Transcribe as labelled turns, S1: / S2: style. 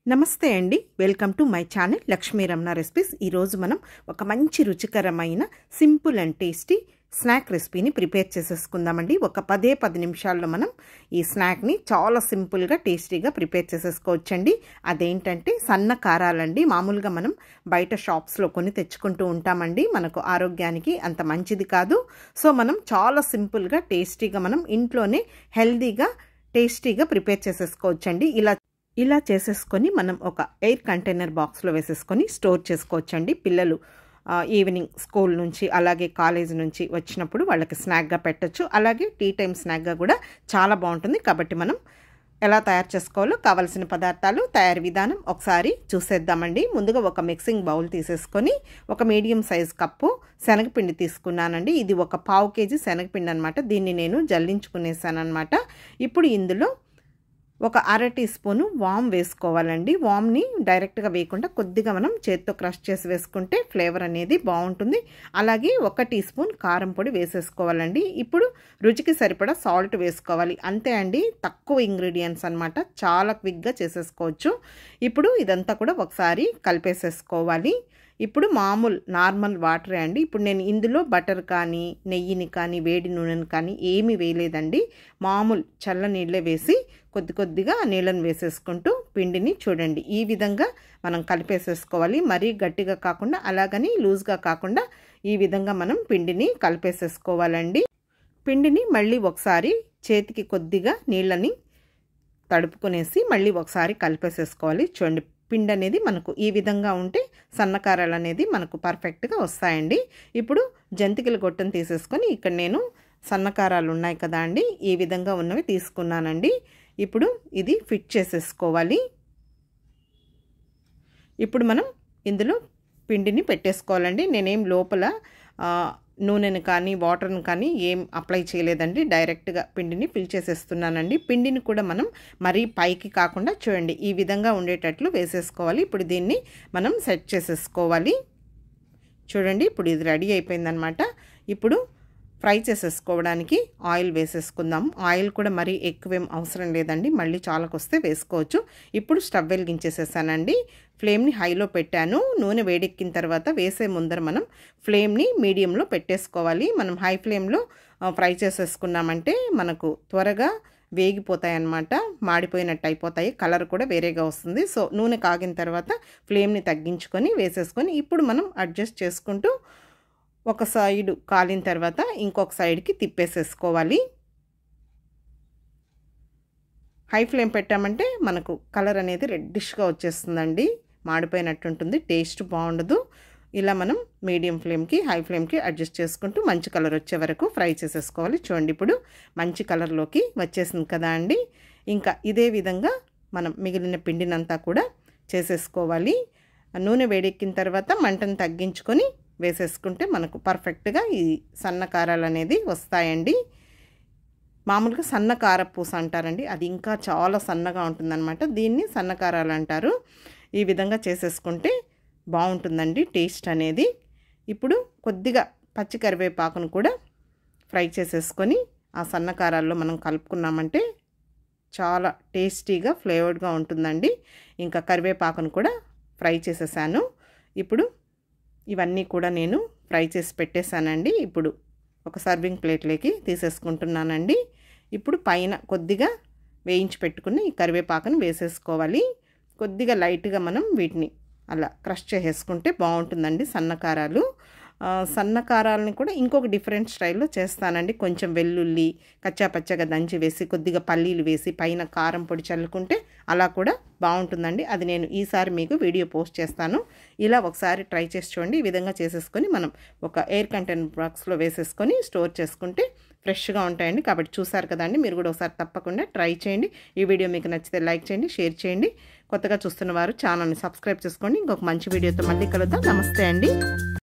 S1: నమస్తే అండి, welcome to my channel Lakshmi Ramana recipes. ఈరోజు మనం ఒక మంచి రుచికరమైన సింపుల్ అండ్ టేస్టీ స్నాక్ రెసిపీని ప్రిపేర్ చేసేసుకుందామండి. ఒక 10 నిమిషాల్లో మనం ఈ స్నాక్ని చాలా సింపుల్గా టేస్టీగా ప్రిపేర్ చేసేసుకోవచ్చండి. అదేంటంటే సన్న కారాలండి. మామూలుగా మనం బయట షాప్స్లో కొని తెచ్చుకుంటూ ఉంటామండి. మనకు ఆరోగ్యానికి అంత మంచిది కాదు. సో మనం చాలా సింపుల్గా టేస్టీగా మనం ఇంట్లోనే హెల్దీగా టేస్టీగా ప్రిపేర్ చేసేసుకోవచ్చండి. ఇలా చేసేసుకొని మనం ఒక ఎయిర్ కంటైనర్ బాక్స్లో వేసేసుకొని స్టోర్ చేసుకోవచ్చండి. పిల్లలు ఈవినింగ్ స్కూల్ నుంచి అలాగే కాలేజ్ నుంచి వచ్చినప్పుడు వాళ్ళకి స్నాక్గా పెట్టచ్చు. అలాగే టీ టైం స్నాక్గా కూడా చాలా బాగుంటుంది. కాబట్టి మనం ఎలా తయారు చేసుకోవాలో కావాల్సిన పదార్థాలు, తయారీ విధానం ఒకసారి చూసేద్దామండి. ముందుగా ఒక మిక్సింగ్ బౌల్ తీసేసుకొని ఒక మీడియం సైజ్ కప్పు శనగపిండి తీసుకున్నానండి. ఇది ఒక 1/2 kg శనగపిండి అనమాట. దీన్ని నేను జల్లించుకునేసాను అనమాట. ఇప్పుడు ఇందులో ఒక 1/2 టీ స్పూను వామ్ వేసుకోవాలండి. వామ్ని డైరెక్ట్గా వేయకుండా కొద్దిగా మనం చేత్తో క్రష్ చేసి వేసుకుంటే ఫ్లేవర్ అనేది బాగుంటుంది. అలాగే 1 టీ స్పూన్ కారం పొడి వేసేసుకోవాలండి. ఇప్పుడు రుచికి సరిపడా సాల్ట్ వేసుకోవాలి. అంతే అండి, తక్కువ ఇంగ్రీడియంట్స్ అనమాట. చాలా క్విక్గా చేసేసుకోవచ్చు. ఇప్పుడు ఇదంతా కూడా ఒకసారి కలిపేసేసుకోవాలి. ఇప్పుడు నార్మల్ వాటరే అండి. ఇప్పుడు నేను ఇందులో బటర్ కానీ నెయ్యిని కానీ వేడి నూనెని కానీ ఏమీ వేయలేదండి. మామూలు చల్ల నీళ్ళే వేసి కొద్దిగా నీళ్ళని వేసేసుకుంటూ పిండిని చూడండి ఈ విధంగా మనం కలిపేసేసుకోవాలి. మరీ గట్టిగా కాకుండా అలాగని లూజ్గా కాకుండా ఈ విధంగా మనం పిండిని కలిపేసేసుకోవాలండి. పిండిని మళ్ళీ ఒకసారి చేతికి కొద్దిగా నీళ్ళని తడుపుకునేసి మళ్ళీ ఒకసారి కలిపేసేసుకోవాలి. చూడండి పిండి అనేది మనకు ఈ విధంగా ఉంటే సన్నకారాలు అనేది మనకు పర్ఫెక్ట్గా వస్తాయండి. ఇప్పుడు జంతికల గొట్టం తీసేసుకొని ఇక్కడ నేను సన్నకారాలు ఉన్నాయి కదా అండి, ఈ విధంగా ఉన్నవి తీసుకున్నానండి. ఇప్పుడు ఇది ఫిట్ చేసేసుకోవాలి. ఇప్పుడు మనం ఇందులో పిండిని పెట్టేసుకోవాలండి. నేనేం లోపల నూనెను కానీ వాటర్ని కానీ ఏం అప్లై చేయలేదండి. డైరెక్ట్గా పిండిని ఫిల్ చేసేస్తున్నానండి. పిండిని కూడా మనం మరీ పైకి కాకుండా చూడండి ఈ విధంగా ఉండేటట్లు వేసేసుకోవాలి. ఇప్పుడు దీన్ని మనం సెట్ చేసేసుకోవాలి. చూడండి ఇప్పుడు ఇది రెడీ అయిపోయిందనమాట. ఇప్పుడు ఫ్రై చేసేసుకోవడానికి ఆయిల్ వేసేసుకుందాం. ఆయిల్ కూడా మరీ ఎక్కువేం అవసరం లేదండి, మళ్ళీ చాలాకొస్తే వేసుకోవచ్చు. ఇప్పుడు స్టవ్ వెలిగించేసేసానండి. ఫ్లేమ్ని హైలో పెట్టాను. నూనె వేడెక్కిన తర్వాత వేసే ముందర మనం ఫ్లేమ్ని మీడియంలో పెట్టేసుకోవాలి. మనం హై ఫ్లేమ్లో ఫ్రై చేసేసుకున్నామంటే మనకు త్వరగా వేగిపోతాయి అన్నమాట, మాడిపోయినట్టు అయిపోతాయి, కలర్ కూడా వేరేగా వస్తుంది. సో నూనె కాగిన తర్వాత ఫ్లేమ్ని తగ్గించుకొని వేసేసుకొని ఇప్పుడు మనం అడ్జస్ట్ చేసుకుంటూ ఒక సైడు కాలిన తర్వాత ఇంకొక సైడ్కి తిప్పేసేసుకోవాలి. హై ఫ్లేమ్ పెట్టామంటే మనకు కలర్ అనేది రెడ్డిష్గా వచ్చేస్తుందండి, మాడిపోయినట్టు ఉంటుంది, టేస్ట్ బాగుండదు. ఇలా మనం మీడియం ఫ్లేమ్కి హై ఫ్లేమ్కి అడ్జస్ట్ చేసుకుంటూ మంచి కలర్ వచ్చే వరకు ఫ్రై చేసేసుకోవాలి. చూడండి ఇప్పుడు మంచి కలర్లోకి వచ్చేసింది కదా అండి. ఇంకా ఇదే విధంగా మనం మిగిలిన పిండినంతా కూడా చేసేసుకోవాలి. నూనె వేడెక్కిన తర్వాత మంటను తగ్గించుకొని వేసేసుకుంటే మనకు పర్ఫెక్ట్గా ఈ సన్న కారాలు అనేది వస్తాయండి. మామూలుగా సన్న కారపూస అంటారండి, అది ఇంకా చాలా సన్నగా ఉంటుందన్నమాట. దీన్ని సన్న కారాలు అంటారు. ఈ విధంగా చేసేసుకుంటే బాగుంటుందండి టేస్ట్ అనేది. ఇప్పుడు కొద్దిగా పచ్చి కరివేపాకును కూడా ఫ్రై చేసేసుకొని ఆ సన్న కారాల్లో మనం కలుపుకున్నామంటే చాలా టేస్టీగా ఫ్లేవర్డ్గా ఉంటుందండి. ఇంకా కరివేపాకును కూడా ఫ్రై చేసేసాను. ఇప్పుడు ఇవన్నీ కూడా నేను ఫ్రై చేసి పెట్టేశానండి. ఇప్పుడు ఒక సర్వింగ్ ప్లేట్లోకి తీసేసుకుంటున్నానండి. ఇప్పుడు పైన కొద్దిగా వేయించి పెట్టుకుని ఈ కరివేపాకును వేసేసుకోవాలి. కొద్దిగా లైట్గా మనం వీటిని అలా క్రష్ చేసేసుకుంటే బాగుంటుందండి సన్నకారాలు. సన్నకారాలని కూడా ఇంకొక డిఫరెంట్ స్టైల్లో చేస్తానండి. కొంచెం వెల్లుల్లి కచ్చాపచ్చగా దంచి వేసి కొద్దిగా పల్లీలు వేసి పైన కారం పొడి చల్లుకుంటే అలా కూడా బాగుంటుందండి. అది నేను ఈసారి మీకు వీడియో పోస్ట్ చేస్తాను. ఇలా ఒకసారి ట్రై చేసి చూడండి. ఈ విధంగా చేసేసుకొని మనం ఒక ఎయిర్ కంటైనర్ బాక్స్లో వేసేసుకొని స్టోర్ చేసుకుంటే ఫ్రెష్గా ఉంటాయండి. కాబట్టి చూసారు కదండి, మీరు కూడా ఒకసారి తప్పకుండా ట్రై చేయండి. ఈ వీడియో మీకు నచ్చితే లైక్ చేయండి, షేర్ చేయండి. కొత్తగా చూస్తున్న వారు ఛానల్ని సబ్స్క్రైబ్ చేసుకోండి. ఇంకొక మంచి వీడియోతో మళ్ళీ కలుద్దాం. నమస్తే అండి.